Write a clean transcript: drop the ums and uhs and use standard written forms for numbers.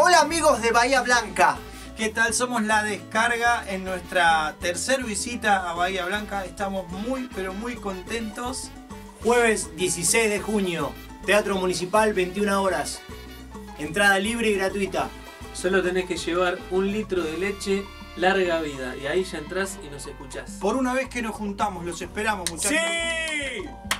Hola amigos de Bahía Blanca. ¿Qué tal? Somos La Descarga en nuestra tercera visita a Bahía Blanca. Estamos muy, pero muy contentos. Jueves 16 de junio, Teatro Municipal, 21 horas. Entrada libre y gratuita. Solo tenés que llevar 1 litro de leche larga vida y ahí ya entrás y nos escuchás. Por una vez que nos juntamos, los esperamos, muchachos. ¡Sí!